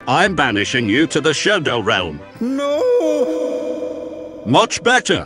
I'm banishing you to the Shadow Realm. No! Much better.